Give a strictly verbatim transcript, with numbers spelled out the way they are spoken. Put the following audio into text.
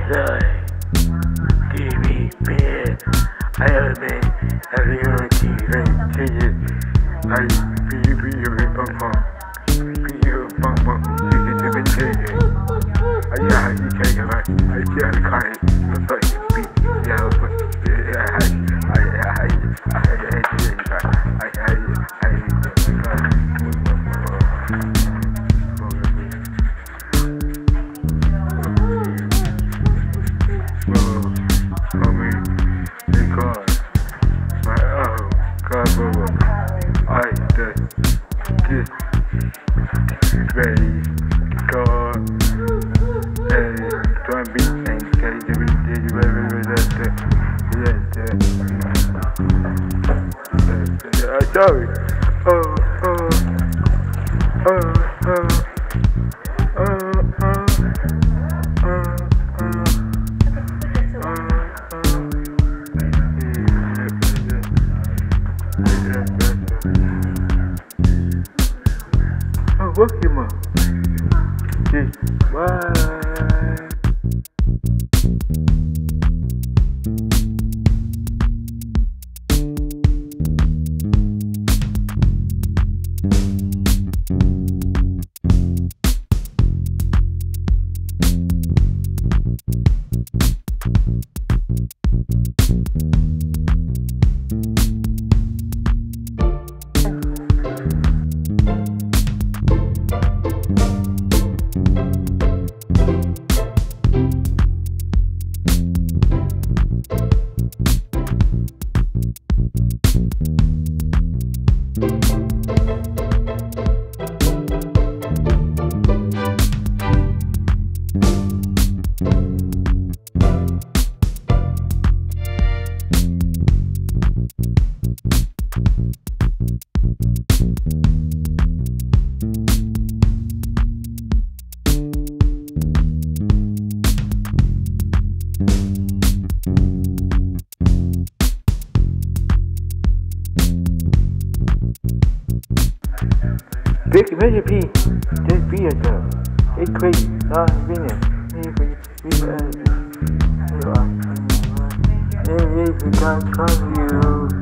lloyd, give me beer. I have been having a T V changes. I feel you in a funk. Feel you in funk, funk. You get to be changing. I got you take it back. I got a car. You fucking beat. Yeah, but yeah, I, I, I, I, I, I, I, I, I just get ready to go and try and beat and get the beat I sorry. Oh, oh, oh, oh, oh, oh, oh, what's your mom? Bye. Big measure P, just be yourself. It's crazy, not convenient. If you can't trust you.